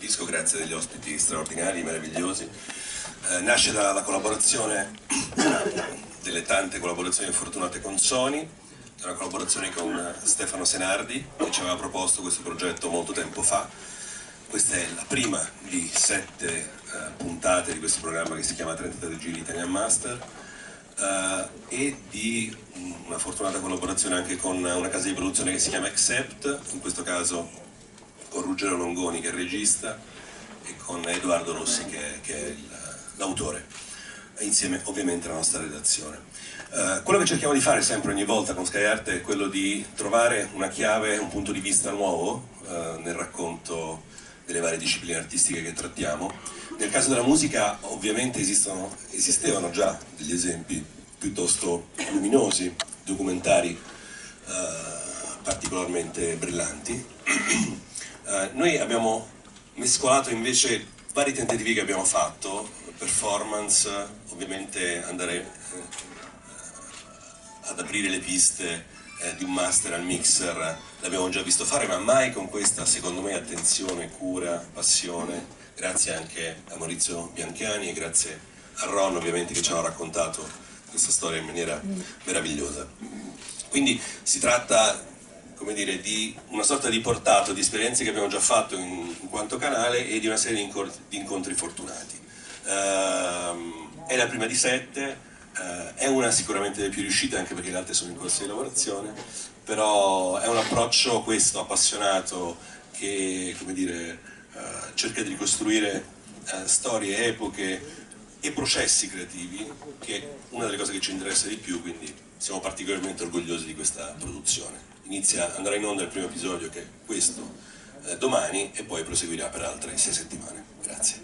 disco grazie a degli ospiti straordinari, meravigliosi. Nasce dalla collaborazione, delle tante collaborazioni fortunate con Sony, una collaborazione con Stefano Senardi, che ci aveva proposto questo progetto molto tempo fa. Questa è la prima di 7 puntate di questo programma che si chiama 33 giri Italian Master, e di una fortunata collaborazione anche con una casa di produzione che si chiama Accept, in questo caso con Ruggero Longoni che è il regista e con Edoardo Rossi che è l'autore, insieme ovviamente alla nostra redazione. Quello che cerchiamo di fare sempre ogni volta con Sky Art è quello di trovare una chiave, un punto di vista nuovo nel racconto delle varie discipline artistiche che trattiamo. Nel caso della musica ovviamente esistevano già degli esempi piuttosto luminosi, documentari particolarmente brillanti. Noi abbiamo mescolato invece vari tentativi che abbiamo fatto, performance, ovviamente andare ad aprire le piste di un master al mixer, l'abbiamo già visto fare, ma mai con questa, secondo me, attenzione, cura, passione, grazie anche a Maurizio Bianchiani e grazie a Ron, ovviamente, che ci hanno raccontato questa storia in maniera meravigliosa. Quindi si tratta, come dire, di una sorta di portato di esperienze che abbiamo già fatto in quanto canale e di una serie di incontri fortunati. È la prima di 7, è una sicuramente delle più riuscite anche perché le altre sono in corso di lavorazione, però è un approccio questo appassionato che, come dire, cerca di ricostruire storie, epoche e processi creativi, che è una delle cose che ci interessa di più, quindi siamo particolarmente orgogliosi di questa produzione. Andrà in onda il primo episodio, che è questo, domani, e poi proseguirà per altre 6 settimane. Grazie.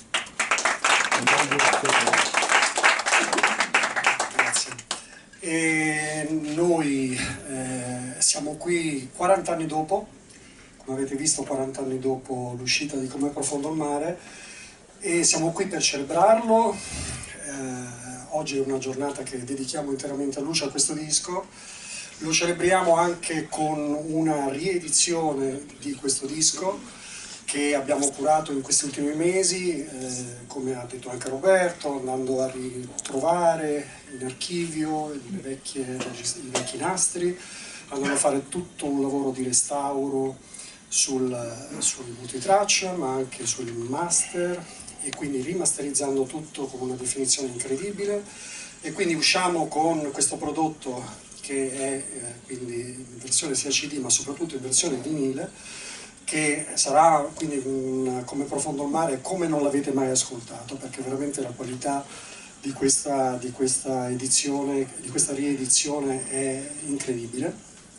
E noi siamo qui 40 anni dopo, come avete visto 40 anni dopo l'uscita di Come profondo il mare, e siamo qui per celebrarlo. Oggi è una giornata che dedichiamo interamente a Lucio, a questo disco. Lo celebriamo anche con una riedizione di questo disco che abbiamo curato in questi ultimi mesi, come ha detto anche Roberto, andando a ritrovare in archivio i vecchi nastri, andando a fare tutto un lavoro di restauro sui multitraccia, ma anche sul master, e quindi rimasterizzando tutto con una definizione incredibile, e quindi usciamo con questo prodotto che è quindi in versione sia CD ma soprattutto in versione vinile, che sarà quindi Come profondo il mare come non l'avete mai ascoltato, perché veramente la qualità di questa edizione, di questa riedizione è incredibile.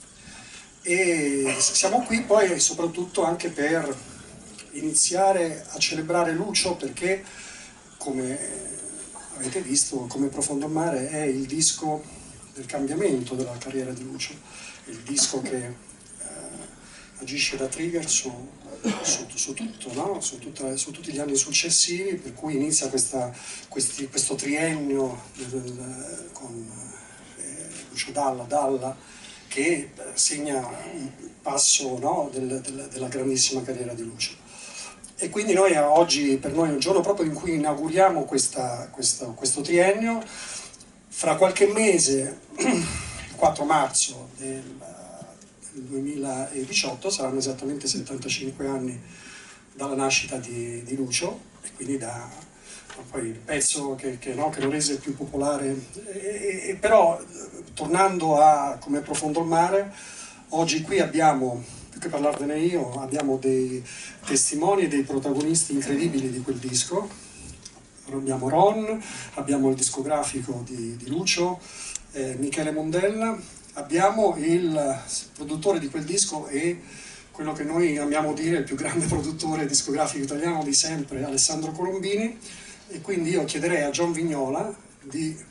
E siamo qui poi soprattutto anche per iniziare a celebrare Lucio, perché come avete visto Come profondo il mare è il disco del cambiamento della carriera di Lucio, è il disco che agisce da trigger su tutto, no? su tutti gli anni successivi, per cui inizia questo triennio con Lucio Dalla, che segna un passo, no? della grandissima carriera di Lucio. E quindi noi oggi, per noi è un giorno proprio in cui inauguriamo questo triennio. Fra qualche mese, il 4 marzo del 2018, saranno esattamente 75 anni dalla nascita di Lucio, e quindi poi il pezzo che lo rese più popolare. Però, tornando a Come profondo il mare, oggi qui abbiamo, più che parlarvene io, abbiamo dei testimoni e dei protagonisti incredibili di quel disco. Abbiamo Ron, abbiamo il discografico di Lucio, Michele Mondella, abbiamo il produttore di quel disco e quello che noi amiamo dire il più grande produttore discografico italiano di sempre, Alessandro Colombini, e quindi io chiederei a John Vignola di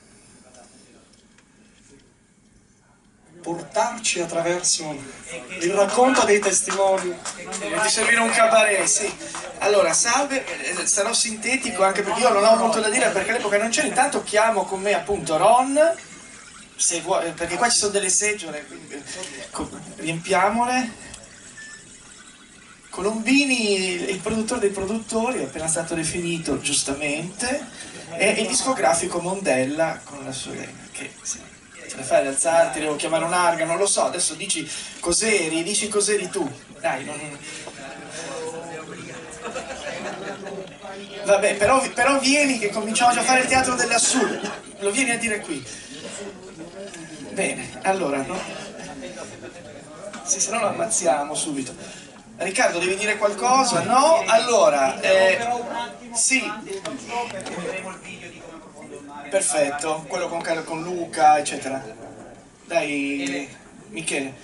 portarci attraverso il racconto dei testimoni. Ti servire un cabaret, sì. Allora, salve, sarò sintetico anche perché io non ho molto da dire perché all'epoca non c'era. Intanto chiamo con me appunto Ron, se vuoi, perché qua ci sono delle seggiole, quindi riempiamole. Colombini, il produttore dei produttori, è appena stato definito giustamente, e il discografico Mondella con la sua che sì, ce la fai ad alzarti, devo chiamare un'arga, non lo so, adesso dici cos'eri tu, dai, non... Vabbè, però vieni che cominciamo già a fare il teatro dell'assurdo, lo vieni a dire qui. Bene, allora, no? Sì, se no lo ammazziamo subito. Riccardo, devi dire qualcosa? No? Allora, sì. Perfetto, quello con Luca, eccetera. Dai, Michele.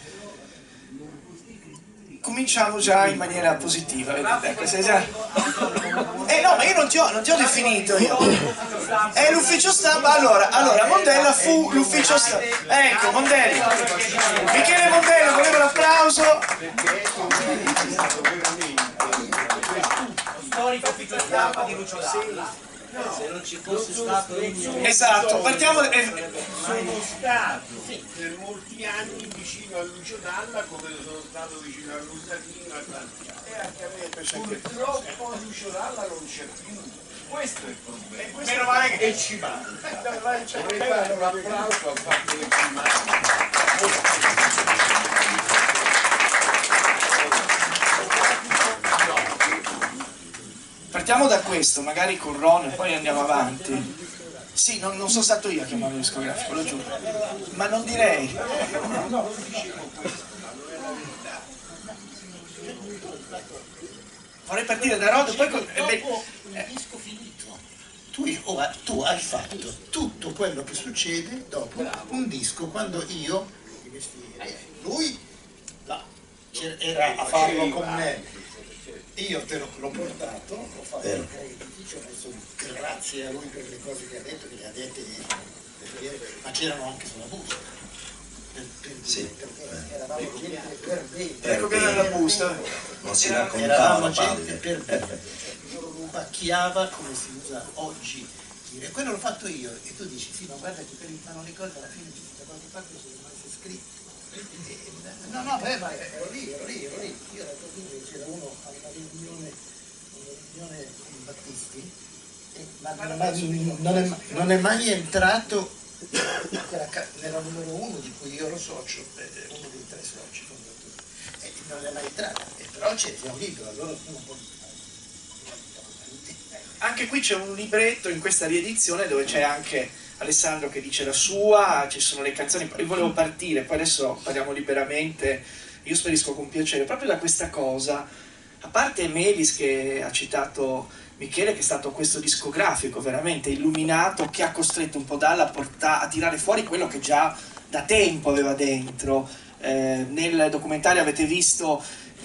Cominciamo già in maniera positiva, vedete? Sei già... no, ma io non ti ho definito io. È l'ufficio stampa, allora, Mondella fu l'ufficio stampa. Ecco, Mondella. Michele Mondella, voleva l'applauso. Storico ufficio stampa di Lucio Dalla. Se non ci fosse stato esatto, partiamo. Sono stato per molti anni vicino a Lucio Dalla, come sono stato vicino a Lusatino e anche a me. Purtroppo Lucio Dalla non c'è più. Questo è il problema. Meno male che ci manca. Vorrei fare un applauso al fatto che ci manca. Partiamo da questo, magari con Ron e poi andiamo avanti. Sì, non sono stato io a chiamare il discografico, lo giuro. Ma non direi. Vorrei partire da Ron e poi con... disco finito. Tu hai fatto tutto quello che succede dopo un disco, quando io, lui era a farlo con me. Io te l'ho portato, l'ho fatto i crediti, ci ho messo grazie a lui per le cose che ha detto, che le ha dette, ma c'erano anche sulla busta. Eravamo gente per bene. Ecco che era la busta. Non si Eravamo raccontava gente palle. per bene. Lo rubacchiava come si usa oggi. Dire, quello l'ho fatto io. E tu dici, sì, ma guarda che per il fanno le cose alla fine da qualche parte sono rimaste scritte. No, ma ero lì. Io ero così, c'era uno a una riunione con Battisti, ma non è mai entrato nella numero uno di cui io ero socio, uno dei 3 soci fondatori. Non è mai entrato, però c'è un libro, allora tu non puoi... Anche qui c'è un libretto in questa riedizione dove c'è anche Alessandro che dice la sua, ci sono le canzoni. Io volevo partire, poi adesso parliamo liberamente, io sparisco con piacere proprio da questa cosa, a parte Melis che ha citato Michele, che è stato questo discografico veramente illuminato, che ha costretto un po' Dalla a tirare fuori quello che già da tempo aveva dentro. Nel documentario avete visto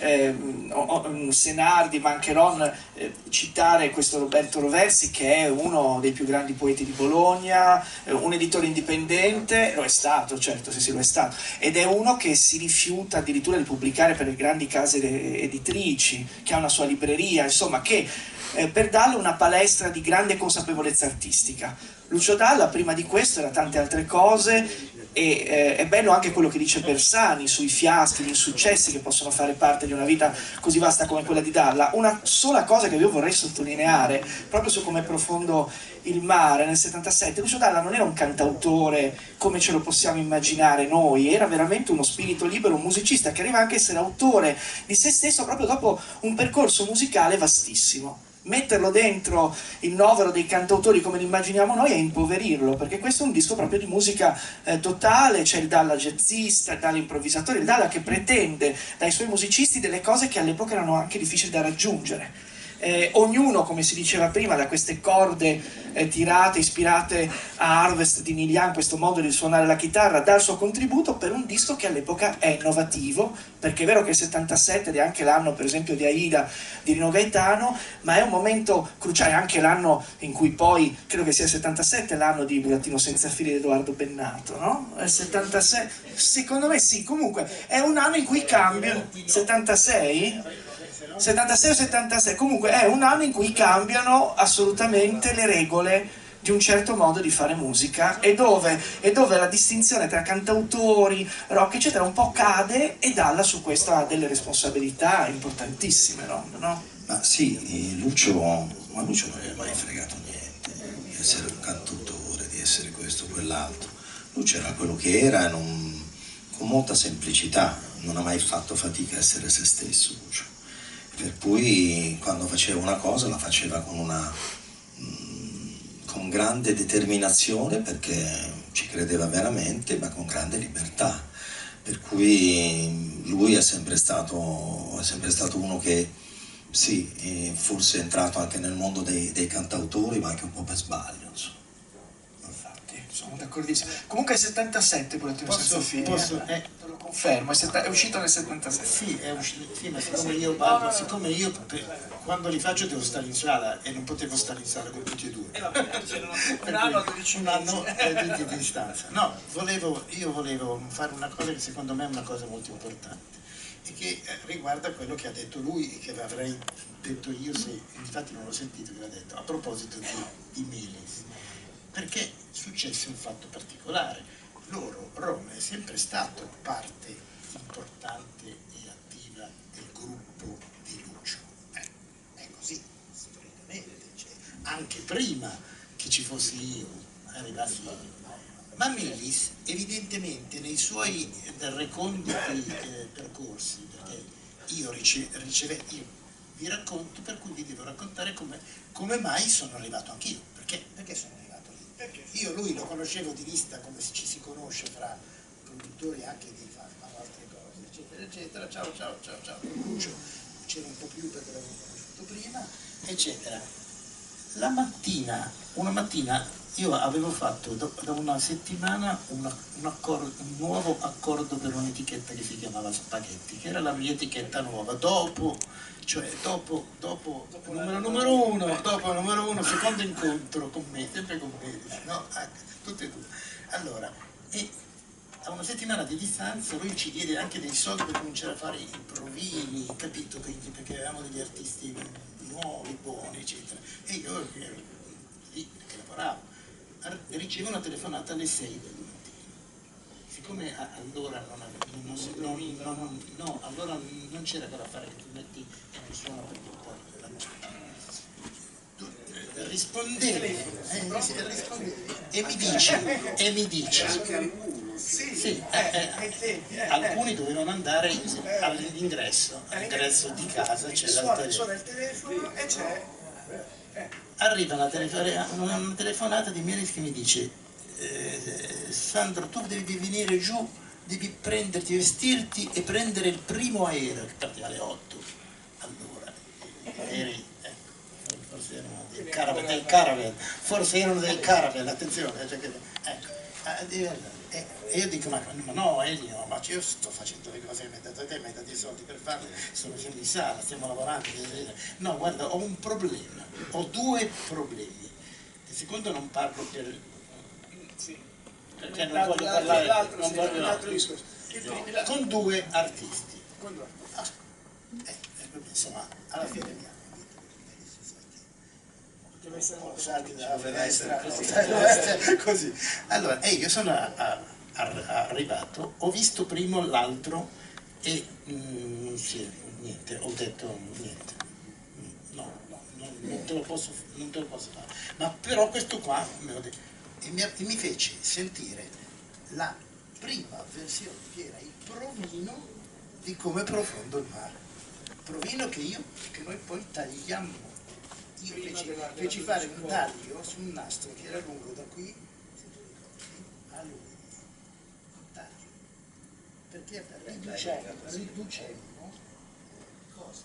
Senardi, ma anche Ron citare questo Roberto Roversi, che è uno dei più grandi poeti di Bologna, un editore indipendente, lo è stato, certo, sì, lo è stato, ed è uno che si rifiuta addirittura di pubblicare per le grandi case editrici, che ha una sua libreria, insomma, che per Dalla una palestra di grande consapevolezza artistica. Lucio Dalla prima di questo era tante altre cose, e è bello anche quello che dice Bersani sui fiaschi, gli insuccessi che possono fare parte di una vita così vasta come quella di Dalla. Una sola cosa che io vorrei sottolineare, proprio su come è profondo il mare, nel 77, Lucio Dalla non era un cantautore come ce lo possiamo immaginare noi, era veramente uno spirito libero, un musicista che arriva anche a essere autore di se stesso proprio dopo un percorso musicale vastissimo. Metterlo dentro il novero dei cantautori come li immaginiamo noi è impoverirlo, perché questo è un disco proprio di musica totale. C'è il Dalla jazzista, il Dalla improvvisatore, il Dalla che pretende dai suoi musicisti delle cose che all'epoca erano anche difficili da raggiungere. Ognuno, come si diceva prima, da queste corde tirate, ispirate a Harvest di Neil Young, questo modo di suonare la chitarra, dà il suo contributo per un disco che all'epoca è innovativo, perché è vero che il 77 ed è anche l'anno per esempio di Aida di Rino Gaetano, ma è un momento cruciale, anche l'anno in cui poi, credo che sia il 77 l'anno di Burattino senza fili di Edoardo Bennato, no? Il 76? Secondo me sì, comunque è un anno in cui cambia, 76? 76 o 76, comunque è un anno in cui cambiano assolutamente le regole di un certo modo di fare musica e dove la distinzione tra cantautori, rock eccetera un po' cade e Dalla su questo ha delle responsabilità importantissime, no? Ma sì, Lucio non gli è mai fregato niente di essere un cantautore, di essere questo o quell'altro. Lucio era quello che era con molta semplicità, non ha mai fatto fatica a essere se stesso Lucio. Per cui quando faceva una cosa la faceva con grande determinazione perché ci credeva veramente, ma con grande libertà. Per cui lui è sempre stato uno che sì, forse è entrato anche nel mondo dei cantautori, ma anche un po' per sbaglio, insomma. Infatti, sono d'accordissimo. Comunque è 77 Burattino senza fine. Te lo confermo, è uscito nel 77. Sì, è uscito, sì, ma siccome io quando li faccio devo stare in sala e non potevo stare in sala con tutti e due. Un anno a 12 mesi. Di distanza. No, io volevo fare una cosa che secondo me è una cosa molto importante e che riguarda quello che ha detto lui e che avrei detto io se infatti non l'ho sentito che l'ha detto a proposito di Melis, perché successe un fatto particolare. Roma è sempre stato parte importante e attiva del gruppo di Lucio, è così storicamente, cioè, anche prima che ci fossi io arrivassi io. Ma Melis evidentemente nei suoi reconditi percorsi, perché io vi racconto, per cui vi devo raccontare come mai sono arrivato anch'io, perché sono arrivato lì. Io lui lo conoscevo di vista come ci si conosce fra produttori anche di altre cose, eccetera, eccetera, ciao, con Lucio c'era un po' più perché l'avevo conosciuto prima, eccetera. Una mattina io avevo fatto da una settimana un nuovo accordo per un'etichetta che si chiamava Spaghetti, che era la mia etichetta nuova, dopo numero uno, secondo incontro con me, sempre con me, no? Tutte e due. Allora, e a una settimana di distanza lui ci diede anche dei soldi per cominciare a fare i provini, capito? Quindi, perché avevamo degli artisti nuovi, buoni, eccetera. E io ero lì che lavoravo. Ricevo una telefonata alle 6 del mattino. Siccome allora allora non c'era da fare che tu metti e non suona per rispondevi e mi dice sì, alcuni dovevano andare all'ingresso di casa, c'era il telefono e c'è arriva una telefonata di Melis che mi dice Sandro, tu devi venire giù, devi prenderti, vestirti e prendere il primo aereo che partiva alle 8. Allora, aerei, forse erano del Caravan, attenzione, e io dico, ma no Elio, ma io sto facendo le cose che mi hai dato te, mi hai dato i soldi per farle, siamo in sala, stiamo lavorando, no guarda, ho un problema, ho due problemi, il secondo non parlo per... perché non voglio parlare, con due artisti, insomma, alla fine mi hanno salti dalla finestra, così. Allora, io sono arrivato, ho visto primo l'altro e niente, ho detto niente, no, non te lo posso fare. Ma però questo qua me lo detto, e mi fece sentire la prima versione che era il provino di Come profondo il mare. Provino che noi poi tagliammo. Io feci fare un taglio su un nastro che era lungo da qui a lui, un taglio, perché riducemmo cosa?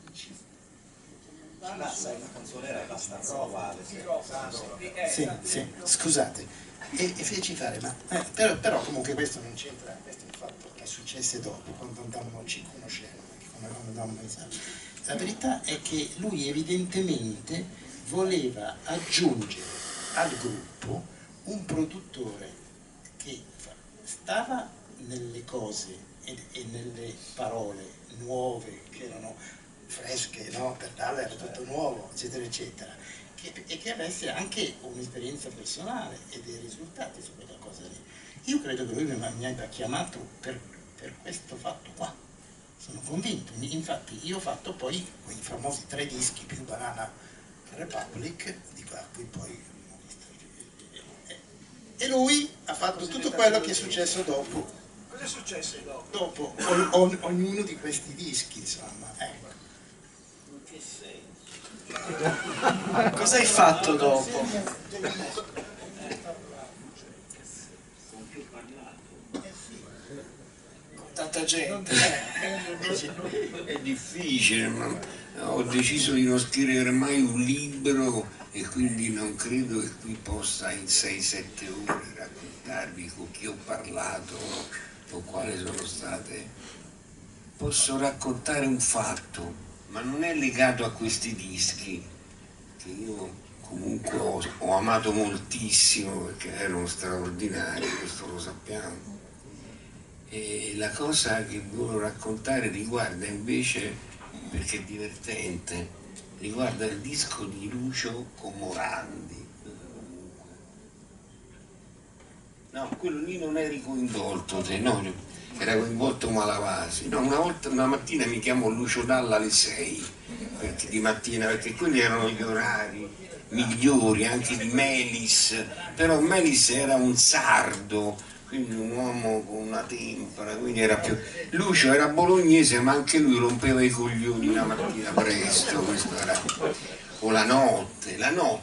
La canzone era abbastanza ovale. Sì, scusate, e feci fare, ma però comunque questo non c'entra, questo è un fatto che successe dopo, quando ci conoscevamo, quando andavamo in sala. La verità è che lui evidentemente voleva aggiungere al gruppo un produttore che stava nelle cose e nelle parole nuove che erano fresche, no? Per Dalla era tutto nuovo, eccetera, eccetera, e che avesse anche un'esperienza personale e dei risultati su quella cosa lì. Io credo che lui mi abbia chiamato per questo fatto qua, sono convinto. Infatti io ho fatto poi quei famosi 3 dischi più Banana Republic, di cui poi e lui ha fatto tutto quello che è successo dopo. Cosa è successo dopo? Dopo ognuno di questi dischi, insomma, ecco. In che senso? Cosa hai fatto dopo? Con tanta gente. È difficile, ma ho deciso di non scrivere mai un libro e quindi non credo che qui possa in 6-7 ore raccontarvi con chi ho parlato o quali sono state. Posso raccontare un fatto, ma non è legato a questi dischi, che io comunque ho amato moltissimo perché erano straordinari, questo lo sappiamo. E la cosa che voglio raccontare riguarda invece, perché è divertente, riguarda il disco di Lucio con Morandi. No, quello lì non eri coinvolto te, no, era coinvolto Malavasi. No, una mattina mi chiamò Lucio Dalla alle 6, perché di mattina, perché quelli erano gli orari migliori anche di Melis, però Melis era un sardo, quindi un uomo con una tempra, quindi era più... Lucio era bolognese, ma anche lui rompeva i coglioni la mattina presto, questo era... O la notte,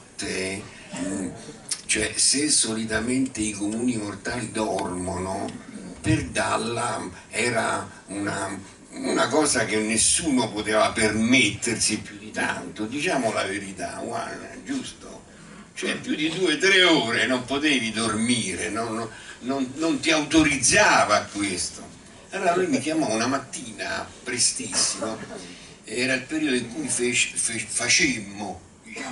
cioè se solitamente i comuni mortali dormono, per Dalla era una cosa che nessuno poteva permettersi più di tanto, diciamo la verità, guarda, giusto? Cioè più di 2-3 ore non potevi dormire, non ti autorizzava a questo. Allora lui mi chiamò una mattina prestissimo, era il periodo in cui facemmo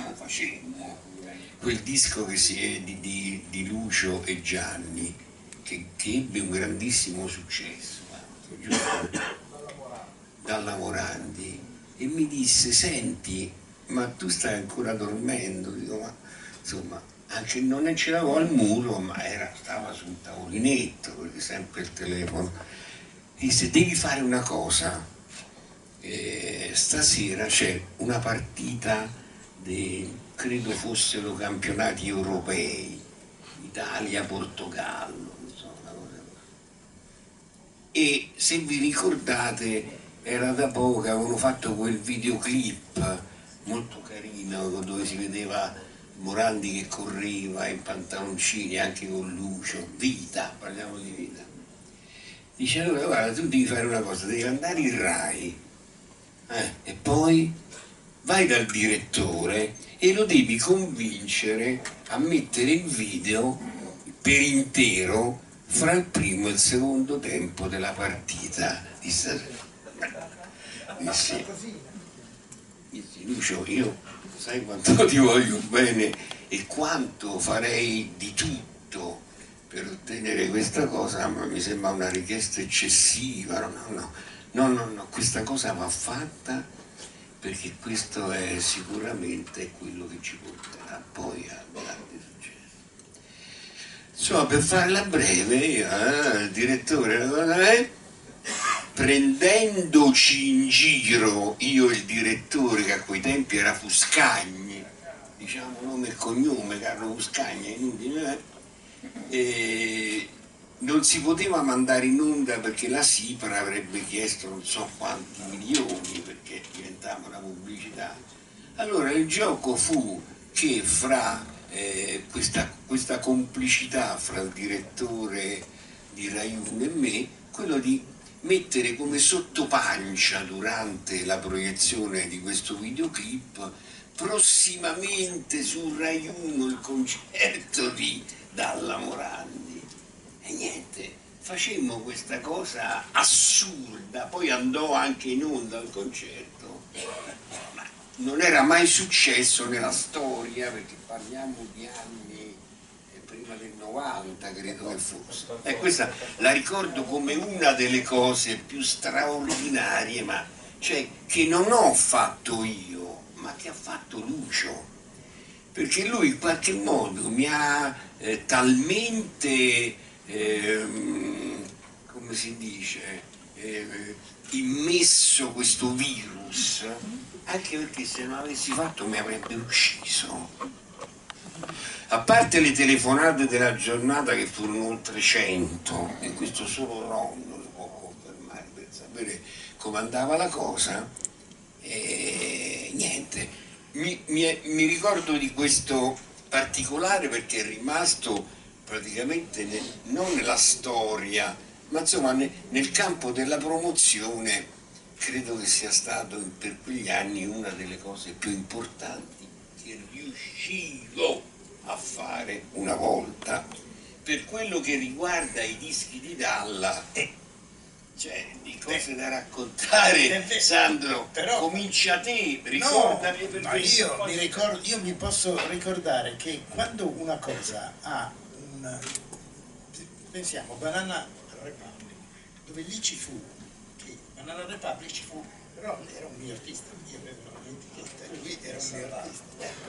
quel disco che di Lucio e Gianni, che ebbe un grandissimo successo, giusto? Dalla Morandi, e mi disse: senti, ma tu stai ancora dormendo? Dico, ma insomma, anche non ce l'avevo al muro, ma stava sul tavolinetto, perché sempre il telefono. Disse: devi fare una cosa, stasera c'è una partita credo fossero campionati europei, Italia-Portogallo, insomma, e se vi ricordate era da poco che avevano fatto quel videoclip molto carino dove si vedeva Morandi che correva in pantaloncini anche con Lucio, Vita, parliamo di Vita. Dice: allora guarda, tu devi fare una cosa, devi andare in Rai e poi vai dal direttore e lo devi convincere a mettere il video per intero fra il primo e il secondo tempo della partita di stasera. Dissi: Lucio, io sai quanto ti voglio bene e quanto farei di tutto per ottenere questa cosa, ma mi sembra una richiesta eccessiva. No, questa cosa va fatta perché questo è sicuramente quello che ci porterà poi a grande successo. Insomma, per farla breve, il direttore, prendendoci in giro, io e il direttore, che a quei tempi era Fuscagni, diciamo nome e cognome, Carlo Fuscagni, inutile, e non si poteva mandare in onda perché la SIPRA avrebbe chiesto non so quanti milioni perché diventava una pubblicità. Allora il gioco fu che fra questa complicità fra il direttore di Rai 1 e me, quello di mettere come sottopancia durante la proiezione di questo videoclip prossimamente su Rai 1 il concerto di Dalla Morandi. E niente, facemmo questa cosa assurda, poi andò anche in onda il concerto, ma non era mai successo nella storia, perché parliamo di anni prima del 90 credo che fosse, e questa la ricordo come una delle cose più straordinarie, ma cioè che non ho fatto io, ma che ha fatto Lucio, perché lui in qualche modo mi ha talmente, come si dice, immesso questo virus, anche perché se non avessi fatto mi avrebbe ucciso. A parte le telefonate della giornata che furono oltre 100, e questo solo Ron lo può confermare per sapere come andava la cosa, e niente, mi ricordo di questo particolare perché è rimasto praticamente non nella storia, ma insomma nel campo della promozione. Credo che sia stato per quegli anni una delle cose più importanti che riuscivo a fare una volta. Per quello che riguarda i dischi di Dalla, cioè di cose da raccontare, Sandro, però comincia te, ricordami. No, ma io mi posso ricordare che quando una cosa ha un... pensiamo, Banana Republic, dove lì ci fu, che Banana Republic ci fu, però era un mio artista, io avevo un'etichetta e lui era un mio artista.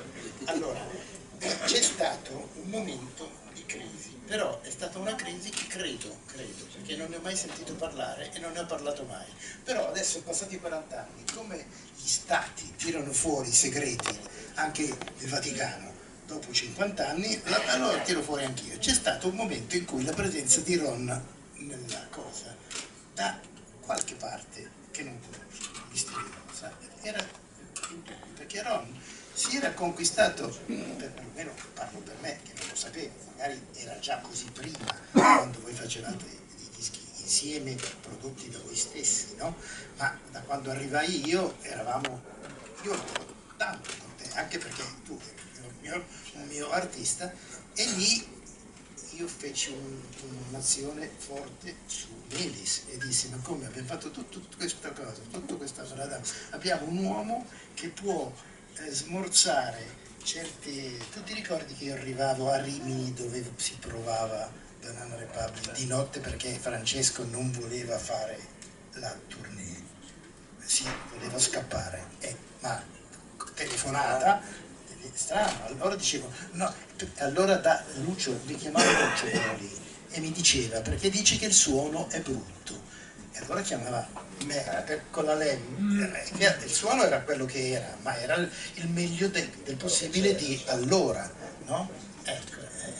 Allora, c'è stato un momento di crisi, però è stata una crisi che credo, perché non ne ho mai sentito parlare e non ne ho parlato mai. Però adesso, passati 40 anni, come gli stati tirano fuori i segreti, anche il Vaticano, dopo 50 anni, allora tiro fuori anch'io. C'è stato un momento in cui la presenza di Ron nella cosa, da qualche parte che non conosco, misteriosa, era perché Ron si era conquistato, almeno parlo per me che non lo sapevo, magari era già così prima, quando voi facevate i dischi insieme prodotti da voi stessi, no? Ma da quando arrivai io eravamo, io ero tanto con te, anche perché tu eri un mio artista, e lì io feci un'azione forte su Melis e dissi: ma come abbiamo fatto tutta questa cosa, tutta questa strada, abbiamo un uomo che può smorzare certe... Tu ti ricordi che io arrivavo a Rimini dove si provava Banana Republic di notte perché Francesco non voleva fare la tournée, sì, voleva scappare, ma telefonata, strano, allora dicevo, no, allora da Lucio, mi chiamava Lucio Poli e mi diceva: perché dici che il suono è brutto? E allora chiamava me con la Lem, il suono era quello che era, ma era il meglio del possibile di allora, no? Ecco.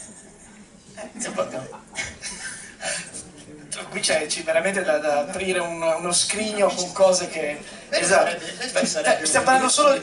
Qui c'è veramente da aprire uno scrigno con cose che... Esatto. Stiamo parlando solo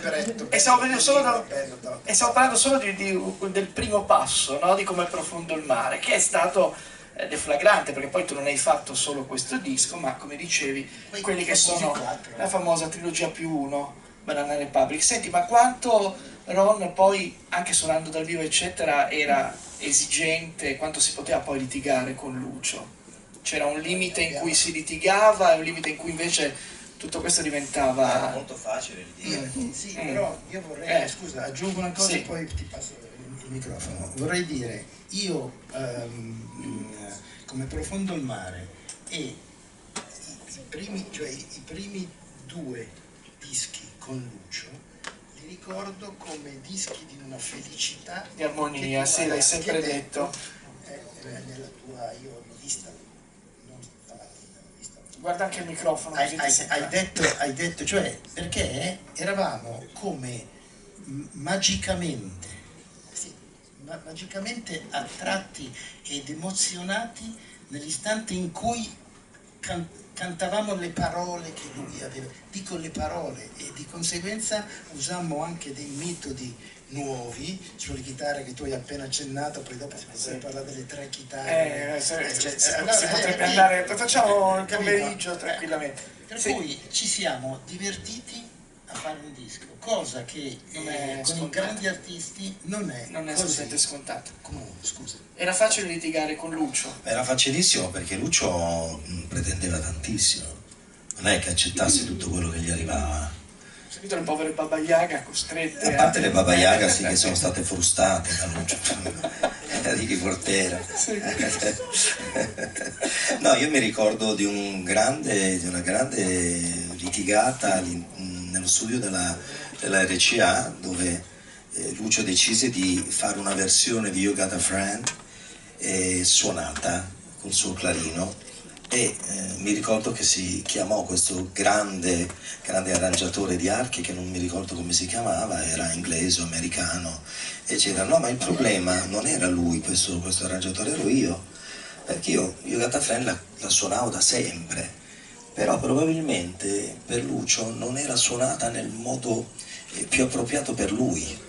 del primo passo, no? Di come profondo il mare, che è stato deflagrante, perché poi tu non hai fatto solo questo disco, ma come dicevi, quelli che sono la famosa trilogia più uno, Banana Republic. Senti, ma quanto Ron poi, anche suonando dal vivo eccetera, era esigente, quanto si poteva poi litigare con Lucio? C'era un limite in cui si litigava e un limite in cui invece tutto questo diventava... Era molto facile litigare. Sì, però io vorrei, scusa, aggiungo una cosa, sì. E poi ti passo il microfono. Vorrei dire, io come Profondo il mare e i primi due dischi con Lucio li ricordo come dischi di una felicità, di armonia, sì, l'hai sempre detto. Nella tua, io l'ho vista, non stamattina, l'ho vista. Guarda anche il microfono. Hai detto, cioè, perché eravamo come magicamente, sì, magicamente attratti ed emozionati nell'istante in cui cantavamo le parole che lui aveva, dico le parole, e di conseguenza usammo anche dei metodi nuovi sulle chitarre che tu hai appena accennato, poi dopo si potrebbe parlare delle 3 chitarre. Si potrebbe andare, facciamo il pomeriggio tranquillamente. Per cui ci siamo divertiti a fare un disco, cosa che con i grandi artisti non è assolutamente scontato. Comunque, scusa. Era facile litigare con Lucio? Era facilissimo perché Lucio pretendeva tantissimo, non è che accettasse tutto quello che gli arrivava. Ho sentito le povere Baba Yaga costrette... A parte le Baba Yaga sì che sono state frustate da Lucio, Ricky Portera. Sì. No, io mi ricordo di una grande litigata nello studio della RCA, dove Lucio decise di fare una versione di You Got a Friend suonata col suo clarino, e mi ricordo che si chiamò questo grande arrangiatore di archi, che non mi ricordo come si chiamava, era inglese o americano, e c'era, no, ma il problema non era lui, questo arrangiatore, ero io, perché io You Got a Friend la suonavo da sempre, però probabilmente per Lucio non era suonata nel modo più appropriato per lui.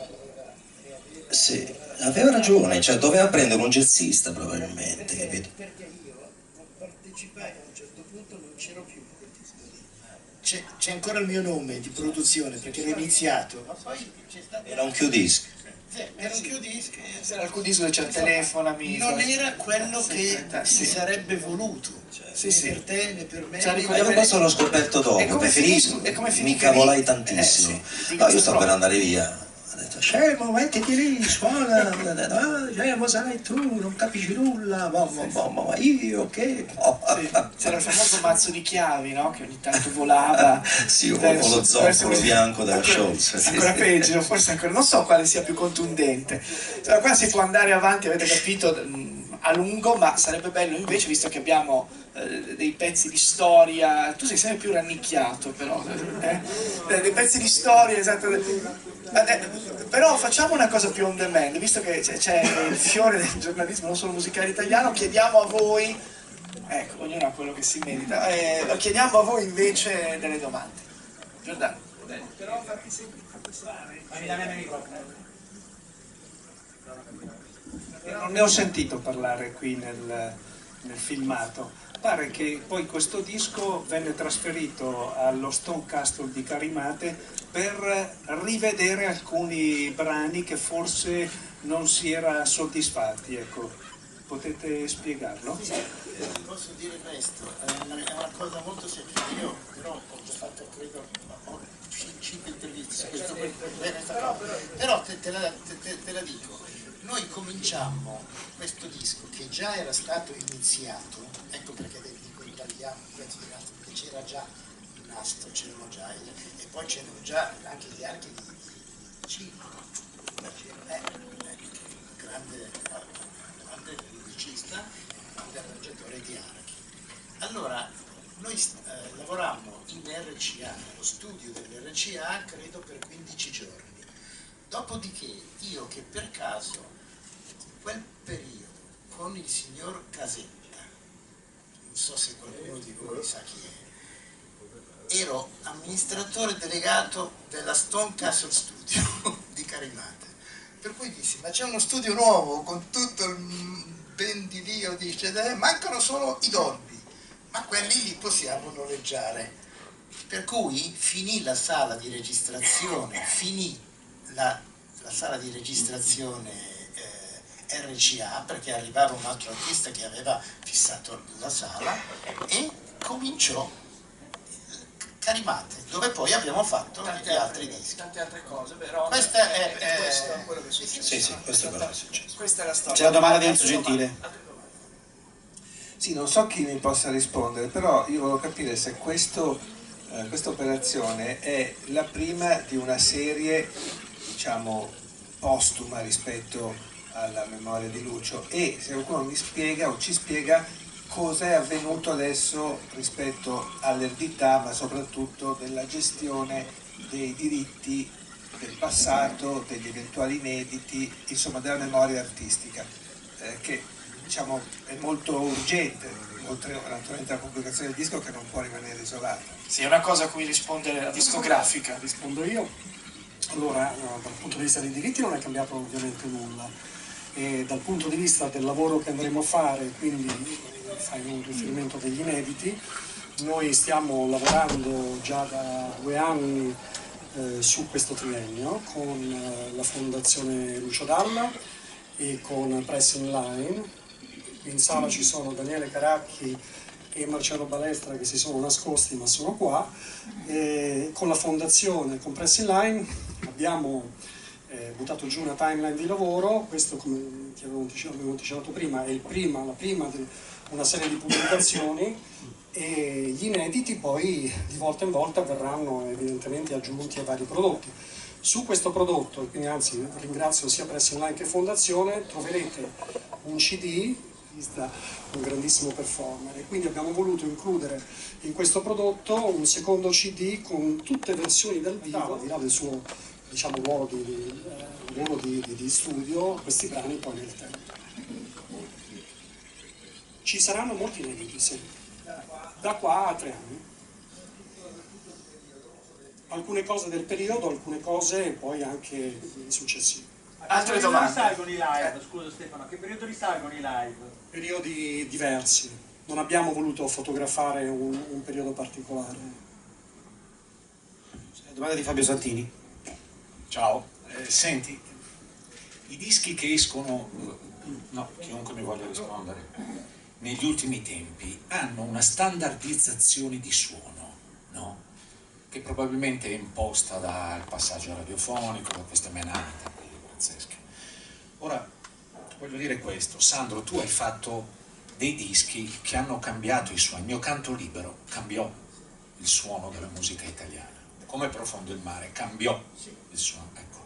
Sì, aveva ragione, cioè doveva prendere un jazzista probabilmente, capito? Perché io partecipai a un certo punto, non c'ero più quel disco lì. C'è ancora il mio nome di produzione perché l'ho iniziato, ma poi c'è stato... Era un Q-disc. Sì, era un Q-disc. C'era alcun disco che c'è il telefonami. Non era quello che si sì. sarebbe voluto. Sì, né sì. per te né per me. Cioè, Ma io questo l'ho scoperto dopo, mi incavolai tantissimo. No, io sto per andare via. Ho detto, scemo, mettiti lì, suona, scemo sarai tu, non capisci nulla, ma io che... C'era il famoso mazzo di chiavi, no? Che ogni tanto volava. Sì, o lo zoccolo bianco della Scholz. Ancora peggio, forse ancora, non so quale sia più contundente. Cioè, qua si può andare avanti, avete capito, a lungo, ma sarebbe bello invece, visto che abbiamo dei pezzi di storia, tu sei sempre più rannicchiato però, dei pezzi di storia, esatto. Però facciamo una cosa più on demand, visto che c'è il fiore del giornalismo non solo musicale italiano, chiediamo a voi, ecco, ognuno ha quello che si merita, chiediamo a voi invece delle domande. Giordano. Però fatti semplificare. Non ne ho sentito parlare qui nel filmato. Pare che poi questo disco venne trasferito allo Stone Castle di Carimate per rivedere alcuni brani che forse non si era soddisfatti, ecco. Potete spiegarlo? Sì, posso dire questo, è una cosa molto semplice. Io però ho già fatto, credo, 5 interviste su questo, però te la dico. Noi cominciammo questo disco che già era stato iniziato, ecco perché dico tagliamo un pezzo di nastro, perché c'era già il nastro, c'erano già e poi c'erano già anche gli archi di Cino, grande musicista, grande arrangiatore di archi. Allora noi lavorammo in RCA, nello studio dell'RCA, credo per 15 giorni. Dopodiché io, che per caso in quel periodo con il signor Casetta, non so se qualcuno di voi sa chi è, ero amministratore delegato della Stone Castle Studio di Carimate, per cui dissi, ma c'è uno studio nuovo con tutto il ben di Dio, dice, mancano solo i Dolby, ma quelli li possiamo noleggiare. Per cui finì la sala di registrazione, la sala di registrazione RCA, perché arrivava un altro artista che aveva fissato la sala, e cominciò Carimate, dove poi abbiamo fatto gli altri dischi. Tante altre cose, però Questa questo è quello che succede. Sì, questo è quello che succede. Questa è la storia. C'è la domanda di Enzo Gentile. Sì, non so chi mi possa rispondere, però io volevo capire se questa operazione è la prima di una serie, diciamo, postuma rispetto alla memoria di Lucio, e se qualcuno mi spiega o ci spiega cosa è avvenuto adesso rispetto all'eredità, ma soprattutto della gestione dei diritti del passato, degli eventuali inediti, insomma della memoria artistica, che diciamo è molto urgente, oltre naturalmente alla pubblicazione del disco, che non può rimanere isolata. Sì, è una cosa a cui risponde la discografica. Rispondo io. Allora, dal punto di vista dei diritti non è cambiato ovviamente nulla, e dal punto di vista del lavoro che andremo a fare, quindi fai un riferimento degli inediti, noi stiamo lavorando già da 2 anni su questo triennio con la Fondazione Lucio Dalla e con Press in Line. In sala ci sono Daniele Caracchi e Marcello Balestra, che si sono nascosti ma sono qua, con la fondazione, con Press in Line abbiamo buttato giù una timeline di lavoro. Questo, come ti avevo anticipato prima, è la prima di una serie di pubblicazioni, e gli inediti poi di volta in volta verranno evidentemente aggiunti ai vari prodotti. Su questo prodotto, quindi anzi ringrazio sia Press Online che Fondazione, troverete un CD, un grandissimo performer, e quindi abbiamo voluto includere in questo prodotto un secondo CD con tutte versioni dal vivo, al di là del suo, diciamo, ruolo di studio, questi brani poi nel tempo. Ci saranno molti inediti, sì, da qua a 3 anni. Alcune cose del periodo, alcune cose poi anche successive. Altre Che periodo domande? risalgono i live? Scusa Stefano, a che periodo risalgono i live? Periodi diversi, non abbiamo voluto fotografare un periodo particolare. Domanda di Fabio Santini. Ciao, senti, i dischi che escono, no, chiunque mi voglia rispondere, negli ultimi tempi hanno una standardizzazione di suono, no? Che probabilmente è imposta dal passaggio radiofonico, da queste menate pazzesche. Ora, voglio dire questo, Sandro, tu hai fatto dei dischi che hanno cambiato i suoni. Il mio Canto Libero cambiò il suono della musica italiana. Come Profondo il mare cambiò il suono. Ecco.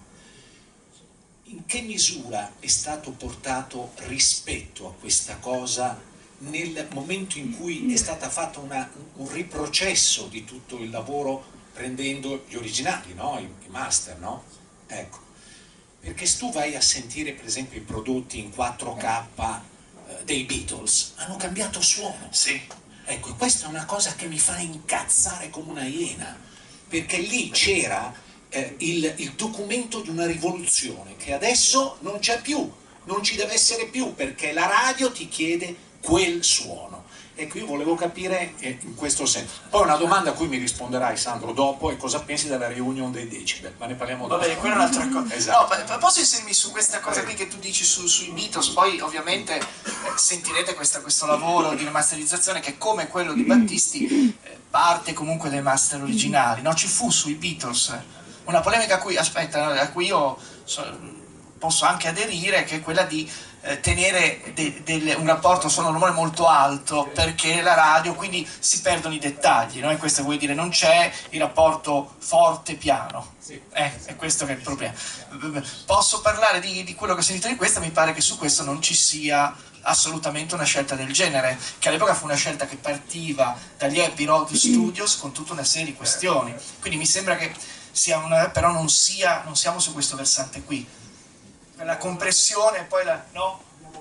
In che misura è stato portato rispetto a questa cosa nel momento in cui è stata fatta un riprocesso di tutto il lavoro prendendo gli originali, no? I master, no? Ecco. Perché se tu vai a sentire per esempio i prodotti in 4K dei Beatles, hanno cambiato suono. Sì. Ecco, e questa è una cosa che mi fa incazzare come una iena, perché lì c'era il documento di una rivoluzione che adesso non c'è più, non ci deve essere più, perché la radio ti chiede quel suono. Ecco, io volevo capire in questo senso. Poi una domanda a cui mi risponderai, Sandro, dopo, è cosa pensi della reunion dei decibel, ma ne parliamo dopo. Va bene, quella è un'altra cosa. Esatto. No, posso inserirmi su questa cosa qui che tu dici sui Beatles, poi ovviamente sentirete questo lavoro di remasterizzazione che, come quello di Battisti, parte comunque dai master originali, no? Ci fu sui Beatles una polemica a cui io posso anche aderire, che è quella di tenere un rapporto suono-rumore molto alto, perché la radio, quindi si perdono i dettagli, no? E questo vuol dire non c'è il rapporto forte-piano. È questo che è il problema. Posso parlare di quello che ho sentito di questa, mi pare che su questo non ci sia assolutamente una scelta del genere, che all'epoca fu una scelta che partiva dagli Abbey Road Studios con tutta una serie di questioni, quindi mi sembra che però non siamo su questo versante qui. La compressione e poi la... no?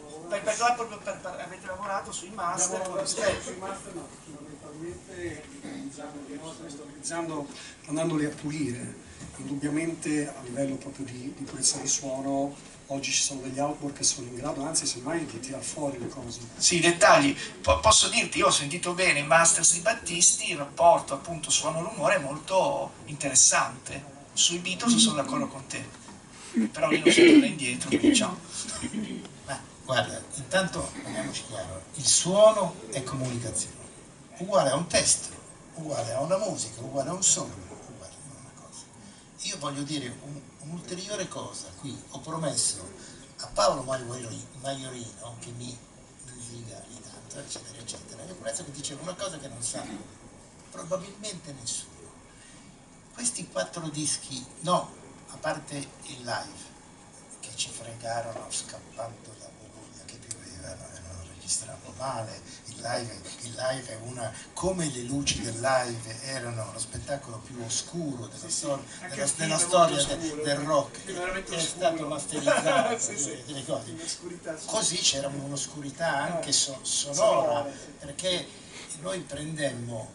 Avete lavorato sui master? Sui master no, fondamentalmente andandoli a pulire. Indubbiamente a livello proprio di purezza di suono oggi ci sono degli outboard che sono in grado, anzi semmai, di tirar fuori le cose. Sì, i dettagli. Posso dirti, io ho sentito bene i masters di Battisti, il rapporto appunto suono-rumore è molto interessante. Sui Beatles sono d'accordo con te. Però io non sono tornato indietro, diciamo. Ma guarda, intanto parliamoci chiaro, il suono è comunicazione, uguale a un testo, uguale a una musica, uguale a un sogno, uguale a una cosa. Io voglio dire un'ulteriore cosa, qui ho promesso a Paolo Maiorino che mi dica ogni tanto, eccetera, eccetera, io ho promesso che dicevo una cosa che non sa probabilmente nessuno. Questi 4 dischi, no, a parte il live, che ci fregarono scappando da Bologna, che pioveva, non registravamo male, il live è una, come le luci del live erano lo spettacolo più oscuro della storia del rock, che è stato masterizzato, delle cose. Così c'era un'oscurità anche sonora, perché noi prendemmo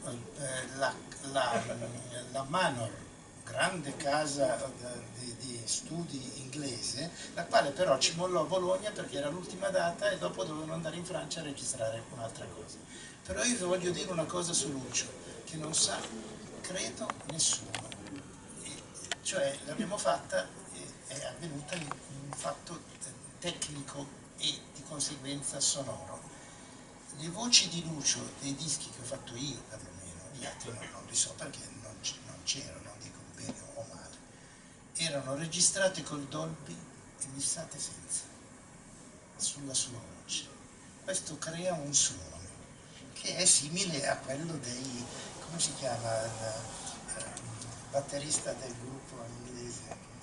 la Manor, grande casa di studi inglese, la quale però ci mollò a Bologna perché era l'ultima data e dopo dovevano andare in Francia a registrare un'altra cosa. Però io vi voglio dire una cosa su Lucio, che non sa, credo, nessuno. Cioè l'abbiamo fatta e è avvenuta in un fatto tecnico e di conseguenza sonoro. Le voci di Lucio dei dischi che ho fatto io, perlomeno, gli altri non li so perché non c'erano, non dico bene o male, erano registrate col Dolby e missate senza, sulla sua voce. Questo crea un suono che è simile a quello dei, come si chiama, il batterista del gruppo inglese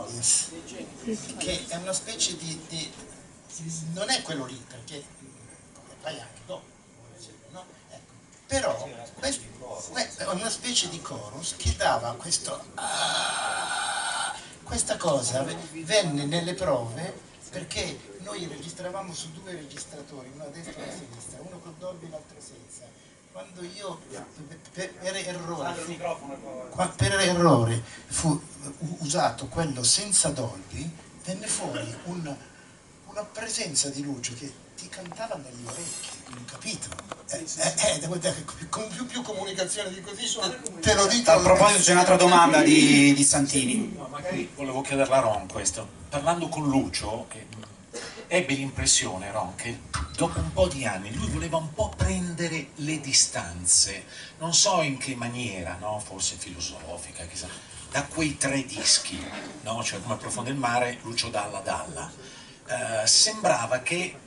Alias, che è una specie non è quello lì, perché vai anche dopo, no? Ecco. Però è una specie di chorus che dava questa cosa, venne nelle prove perché noi registravamo su 2 registratori, uno a destra e uno a sinistra, uno col Dolby e l'altro senza. Quando io per errore fu usato quello senza Dolby, venne fuori una presenza di Lucio che ti cantava negli orecchi, capito? Con più comunicazione di così te lo dico. A proposito c'è un'altra domanda di Santini. No, magari volevo chiederla a Ron questo. Parlando con Lucio, ebbe l'impressione, Ron, che dopo un po' di anni lui voleva un po' prendere le distanze, non so in che maniera, no? Forse filosofica, chissà, da quei 3 dischi, no? Cioè Come profondo il mare, Lucio Dalla. Sembrava che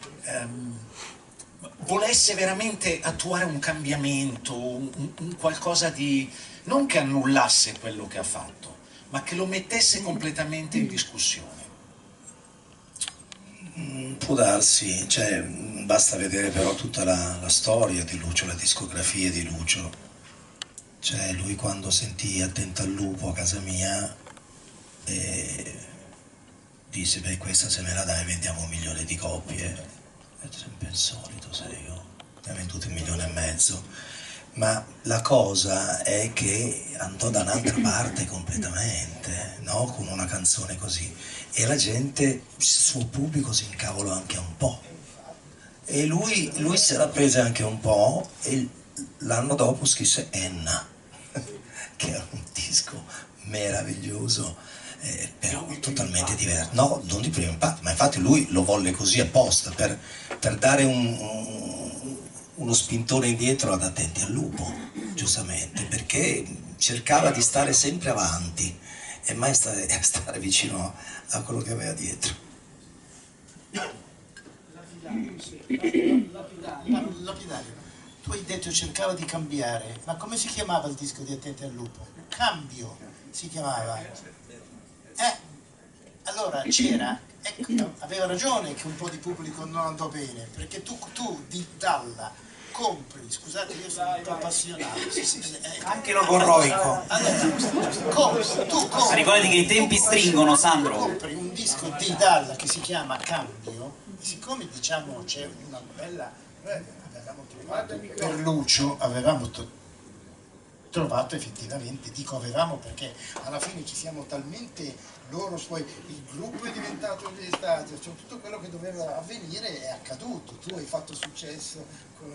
volesse veramente attuare un cambiamento, un qualcosa di... non che annullasse quello che ha fatto, ma che lo mettesse completamente in discussione. Può darsi, cioè, basta vedere però tutta la storia di Lucio, la discografia di Lucio. Cioè lui quando sentì Attento al lupo a casa mia disse, beh, questa se me la dai vendiamo 1 milione di copie. Ho detto, sempre il solito, sai, io ne ha venduti 1,5 milioni. Ma la cosa è che andò da un'altra parte completamente, no? Con una canzone così. E la gente, il suo pubblico si incavolò anche un po'. E lui se la prese anche un po' e l'anno dopo scrisse Enna, che era un disco meraviglioso, però totalmente diverso. No, non di primo impatto, ma infatti lui lo volle così apposta, per dare uno spintone indietro ad Attenti al lupo, giustamente, perché cercava di stare sempre avanti e mai stare vicino a quello che aveva dietro. Lapidario. Tu hai detto cercava di cambiare, ma come si chiamava il disco di Attenti al lupo? Cambio si chiamava. Allora c'era, ecco, aveva ragione che un po' di pubblico non andò bene, perché tu di Dalla compri, scusate io sono un po' appassionato, Anche logorroico. Allora, tu compri, ricordati che i tempi stringono, Sandro. compri un disco di Dalla che si chiama Cambio, e siccome diciamo c'è una bella, avevamo trovato per Lucio, avevamo trovato effettivamente, dico avevamo perché alla fine ci siamo talmente loro, poi il gruppo è diventato gli stati, cioè tutto quello che doveva avvenire è accaduto. Tu hai fatto successo con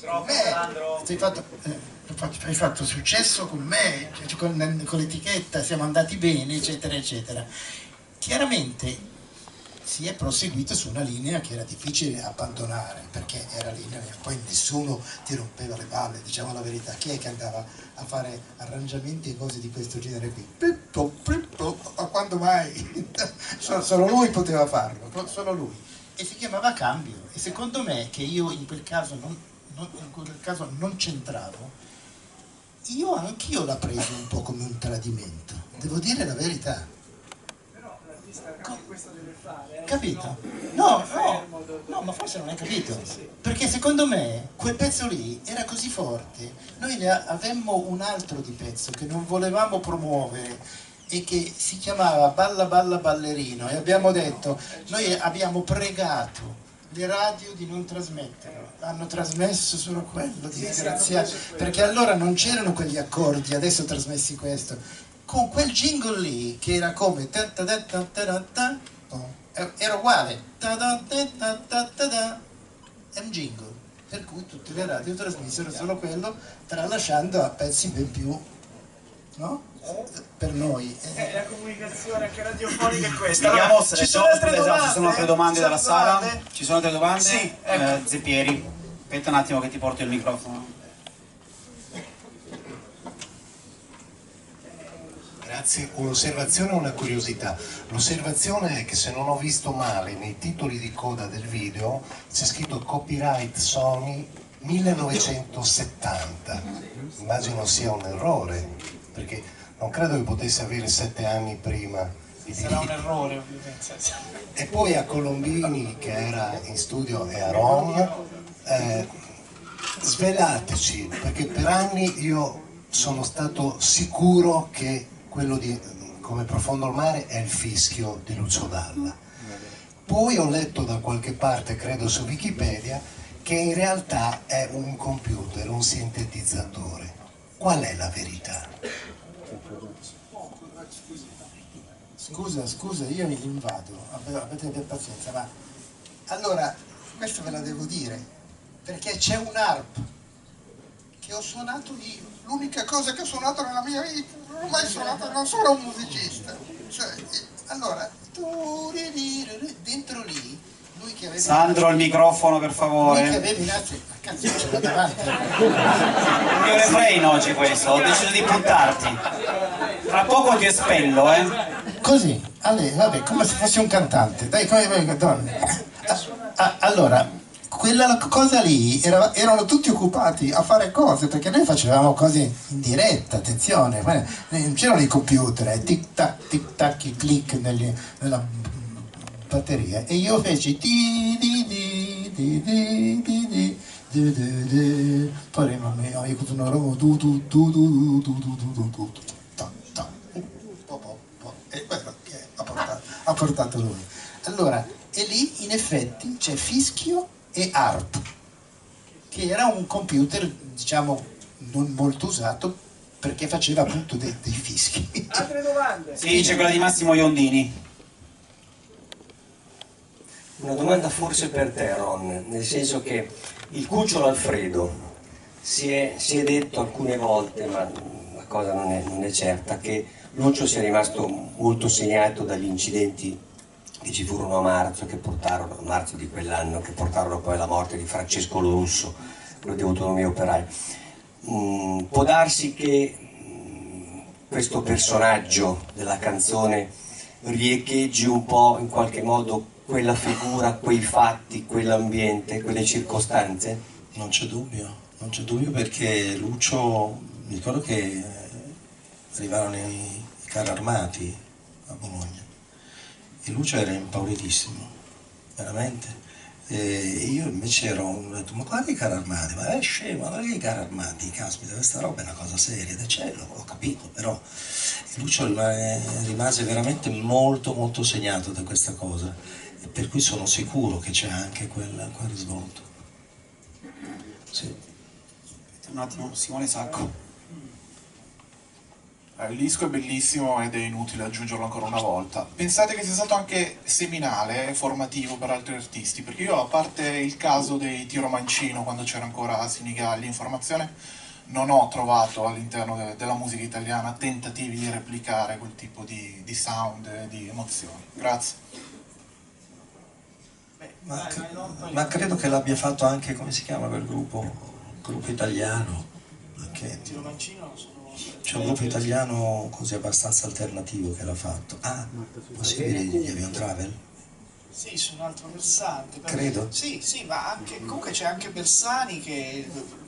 me, hai fatto successo con me, cioè con l'etichetta, siamo andati bene, eccetera eccetera. Chiaramente si è proseguito su una linea che era difficile abbandonare, perché era linea, poi nessuno ti rompeva le balle, diciamo la verità. Chi è che andava a fare arrangiamenti e cose di questo genere qui? Ma quando mai? Solo lui poteva farlo, solo lui. E si chiamava Cambio, e secondo me, che io in quel caso non c'entravo, anch'io l'ho preso un po' come un tradimento, devo dire la verità. Questo deve fare, capito? No, ma forse non hai capito, perché secondo me quel pezzo lì era così forte, noi ne avemmo un altro di pezzo che non volevamo promuovere e che si chiamava Balla Balla Ballerino, e abbiamo detto, noi abbiamo pregato le radio di non trasmetterlo, hanno trasmesso solo quello, disgraziato, perché allora non c'erano quegli accordi, adesso trasmessi questo con quel jingle lì che era come era uguale, è un jingle, per cui tutte le radio trasmisero solo quello, tralasciando a pezzi ben più, no? Per noi la comunicazione anche radiofonica è questa. Vediamo Ci sono altre domande? ci sono altre domande dalla sala? Ci sono altre domande? Sì, ecco. Zeppieri, aspetta un attimo che ti porto il microfono. Grazie, un'osservazione e una curiosità. L'osservazione è che, se non ho visto male, nei titoli di coda del video c'è scritto copyright Sony 1970. Immagino sia un errore, perché non credo che potesse avere 7 anni prima Sarà un errore ovviamente. E poi a Colombini, che era in studio, e a Ron, svelateci, perché per anni io sono stato sicuro che quello di Come profondo il mare è il fischio di Lucio Dalla. Poi ho letto da qualche parte, credo su Wikipedia, che in realtà è un computer, un sintetizzatore. Qual è la verità? Scusa, io mi invado, avete pazienza, ma allora, questo ve la devo dire, perché c'è un arp che ho suonato io, l'unica cosa che ho suonato nella mia vita, non ho mai suonato, non sono un musicista, cioè, allora, dentro lì, lui che aveva... Sandro, il microfono per favore. Lui che aveva cazzo, ce l'ha davanti. Il mio refrain oggi questo, ho deciso di buttarti. Tra poco ti espello, Così, vabbè, come se fossi un cantante. Dai, allora, quella cosa lì erano tutti occupati a fare cose, perché noi facevamo cose in diretta, attenzione, non c'erano i computer, tic tac, i click nella batteria, e io feci poi io continuavo e questo che ha portato lui. Allora, e lì in effetti c'è fischio e ARP, che era un computer, diciamo, non molto usato perché faceva appunto dei fischi. Altre domande? Sì, c'è quella di Massimo Iondini. Una domanda forse per te, Ron, nel senso che il cucciolo Alfredo si è detto alcune volte, ma la cosa non è certa, che Lucio sia rimasto molto segnato dagli incidenti che ci furono a marzo di quell'anno, che portarono poi alla morte di Francesco Lorusso, quello di autonomia operaia. Può darsi che questo personaggio della canzone riecheggi un po' in qualche modo quella figura, quei fatti, quell'ambiente, quelle circostanze? Non c'è dubbio perché Lucio, mi ricordo che arrivarono i carri armati a Bologna e Lucio era impauritissimo, veramente. E io invece ho detto, ma guarda i carri armati, ma è scemo, guarda i carri armati, caspita, questa roba è una cosa seria, ed c'è, ho capito, però Lucio rimase veramente molto molto segnato da questa cosa, e per cui sono sicuro che c'è anche quel risvolto. Sì. Un attimo, Simone Sacco. Il disco è bellissimo ed è inutile aggiungerlo ancora una volta. Pensate che sia stato anche seminale e formativo per altri artisti? Perché io, a parte il caso dei Tiro Mancino, quando c'era ancora Sinigalli in formazione, non ho trovato all'interno della musica italiana tentativi di replicare quel tipo di sound e di emozioni. Grazie. Ma credo che l'abbia fatto anche, come si chiama quel gruppo italiano? Tiro Mancino sono... C'è un gruppo italiano così abbastanza alternativo che l'ha fatto. Ah, possibile gli Avion Travel? Sì, su un altro versante. Credo. Sì, ma anche, comunque c'è anche Bersani che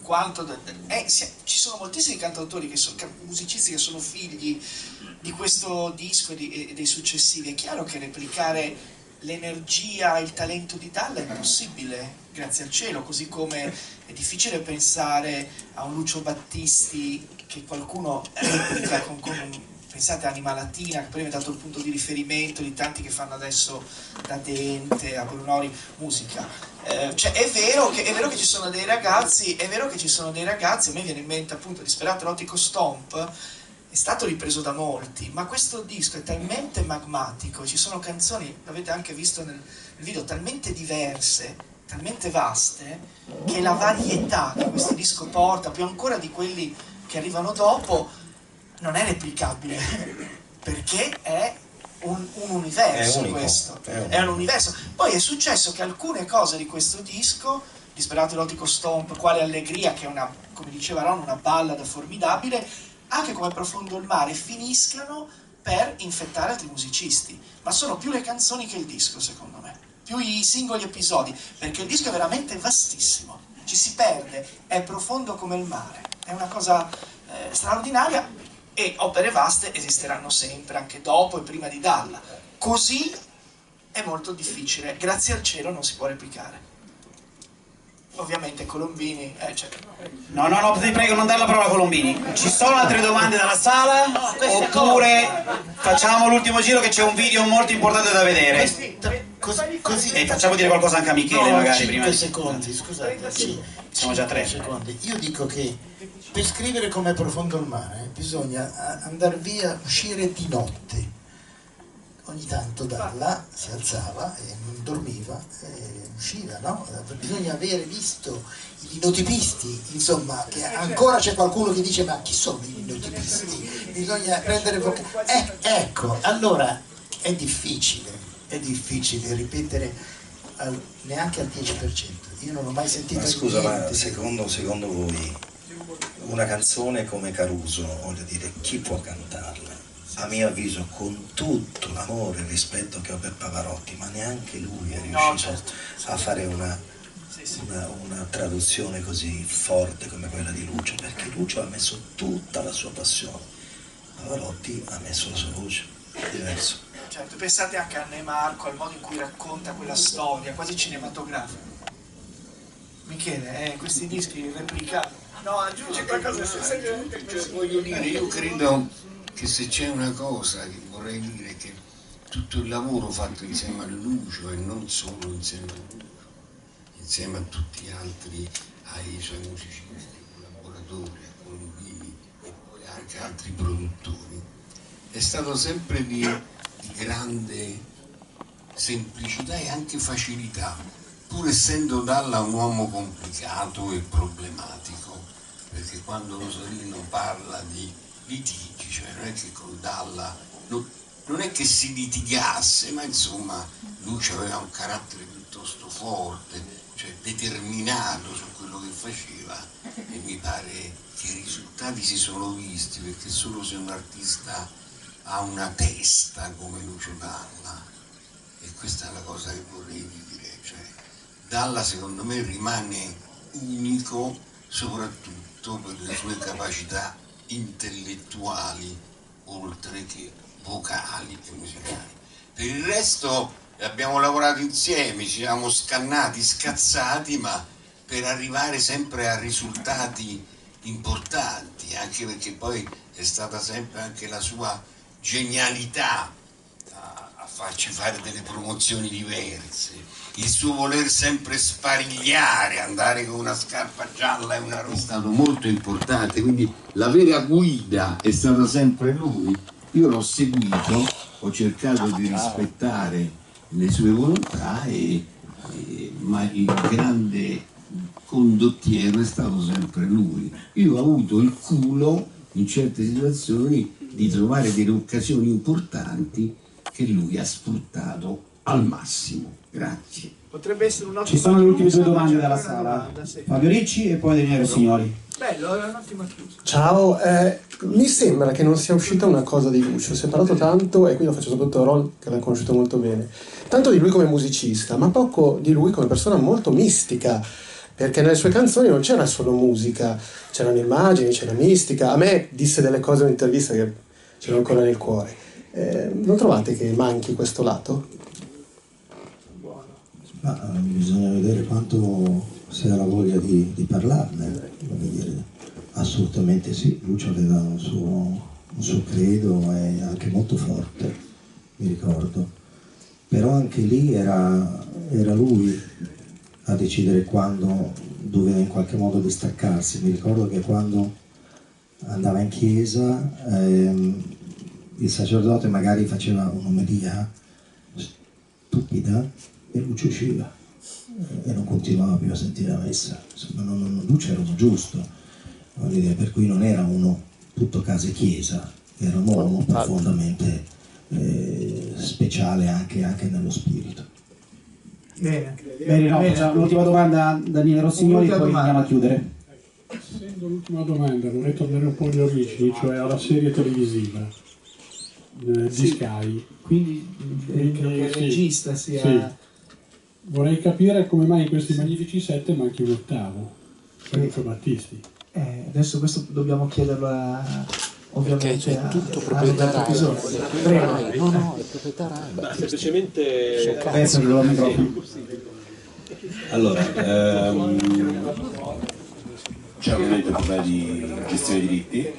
ci sono moltissimi cantautori, musicisti che sono figli di questo disco e dei successivi. È chiaro che replicare l'energia, il talento di Dalla è impossibile, grazie al cielo, così come è difficile pensare a un Lucio Battisti che qualcuno replica pensate a Anima Latina, che poi è diventato il punto di riferimento di tanti che fanno adesso da Dente a Brunori musica. Cioè è vero che ci sono dei ragazzi, a me viene in mente appunto Disperato Erotico Stomp, è stato ripreso da molti, ma questo disco è talmente magmatico, ci sono canzoni, l'avete anche visto nel video, talmente diverse, talmente vaste, che la varietà che questo disco porta, più ancora di quelli che arrivano dopo, non è replicabile, perché è un universo, è unico, questo, è un universo. Poi è successo che alcune cose di questo disco, Disperato Erotico Stomp, Quale Allegria, che è una, come diceva Ron, una ballad formidabile, anche Come Profondo il Mare, finiscano per infettare altri musicisti, ma sono più le canzoni che il disco, secondo me, più i singoli episodi, perché il disco è veramente vastissimo, ci si perde, è profondo come il mare, è una cosa straordinaria, e opere vaste esisteranno sempre, anche dopo e prima di Dalla. Così è molto difficile, grazie al cielo non si può replicare. Ovviamente Colombini... No, ti prego, non dare la parola a Colombini. Ci sono altre domande dalla sala? Oppure facciamo l'ultimo giro, che c'è un video molto importante da vedere. E facciamo dire qualcosa anche a Michele, magari, prima. 5 secondi, scusate. Siamo già 3 secondi. Io dico che per scrivere come Profondo il mare bisogna andare via, uscire di notte. Ogni tanto Dalla si alzava e non dormiva e usciva, no? Bisogna avere visto i linotipisti, insomma, che ancora c'è qualcuno che dice ma chi sono i linotipisti? Bisogna prendere ecco, allora è difficile ripetere neanche al 10%. Io non ho mai sentito. Ma scusa, ma secondo voi una canzone come Caruso, voglio dire, chi può cantarla? A mio avviso, con tutto l'amore e il rispetto che ho per Pavarotti, ma neanche lui è riuscito a fare una traduzione così forte come quella di Lucio, perché Lucio ha messo tutta la sua passione, Pavarotti ha messo la sua voce, è diverso. Certo, pensate anche a Anna e Marco, al modo in cui racconta quella storia, quasi cinematografica. Michele, questi dischi replicati. No, aggiungi qualcosa senza aggiungere. Cioè, voglio dire, io credo che se c'è una cosa che vorrei dire, che tutto il lavoro fatto insieme a Lucio e non solo insieme a Lucio, insieme a tutti gli altri, ai suoi musicisti, collaboratori, a Colombini e poi anche altri produttori, è stato sempre di grande semplicità e anche facilità, pur essendo Dalla un uomo complicato e problematico, perché quando Rosalino parla di litigi, cioè non è che con Dalla non è che si litigasse, ma insomma Lucio aveva un carattere piuttosto forte, cioè determinato su quello che faceva, e mi pare che i risultati si sono visti, perché solo se un artista ha una testa come Lucio Dalla, e questa è la cosa che vorrei dire, cioè Dalla secondo me rimane unico soprattutto per le sue capacità intellettuali oltre che vocali e musicali. Per il resto abbiamo lavorato insieme, ci siamo scannati, scazzati, ma per arrivare sempre a risultati importanti, anche perché poi è stata sempre anche la sua genialità a farci fare delle promozioni diverse, il suo voler sempre sparigliare, andare con una scarpa gialla e una rossa, è stato molto importante, quindi la vera guida è stata sempre lui. Io l'ho seguito, ho cercato di rispettare le sue volontà, ma il grande condottiero è stato sempre lui. Io ho avuto il culo in certe situazioni di trovare delle occasioni importanti che lui ha sfruttato al massimo. Grazie. Potrebbe essere un Ci sono le ultime 2 domande dalla sala. Fabio Ricci e poi Daniele Signori. Bello, è un'ottima chiusa. Ciao, mi sembra che non sia uscita una cosa di Lucio, si è parlato tanto, e qui lo faccio soprattutto a Ron, che l'ha conosciuto molto bene, tanto di lui come musicista, ma poco di lui come persona molto mistica, perché nelle sue canzoni non c'era solo musica, c'erano immagini, c'era mistica. A me disse delle cose in un'intervista che ce l'ho ancora nel cuore. Non trovate che manchi questo lato? Ma bisogna vedere quanto si ha la voglia di parlarne, voglio dire, assolutamente sì, Lucio aveva un suo credo, e anche molto forte, mi ricordo, però anche lì era lui a decidere quando doveva in qualche modo distaccarsi. Mi ricordo che quando andava in chiesa il sacerdote magari faceva un'omelia stupida e Lucio usciva e non continuava più a sentire la messa. Insomma, Lucio era uno giusto, voglio dire, per cui non era uno tutto casa e chiesa, era un uomo profondamente speciale anche nello spirito. Bene, l'ultima domanda Daniele Rossignoli, poi andiamo a chiudere. Essendo l'ultima domanda, vorrei tornare un po' agli origini, cioè alla serie televisiva di Sky. Quindi credo che il regista sia... Sì. Vorrei capire come mai in questi Magnifici 7 manchi un ottavo, Lucio Battisti. Adesso questo dobbiamo chiederlo a ovviamente è tutto ha proprietà dato RAI. episodio. Prego. No, è proprietà RAI. Ma semplicemente... Allora, c'è ovviamente un problema di gestione dei diritti.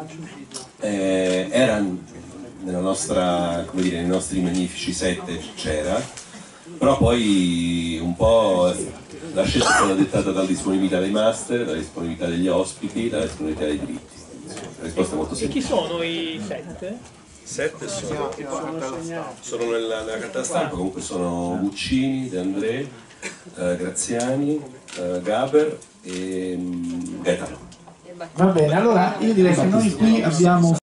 Era nella nostra, come dire, nei nostri magnifici 7 c'era, però poi un po' la scelta è stata dettata dalla disponibilità dei master, dalla disponibilità degli ospiti, dalla disponibilità dei diritti. La risposta è molto E semplice. chi sono i 7? 7 sono nella carta stampa, comunque sono Guccini, De André, Graziani, Gaber e Gaetano. Va bene, allora io direi che noi qui abbiamo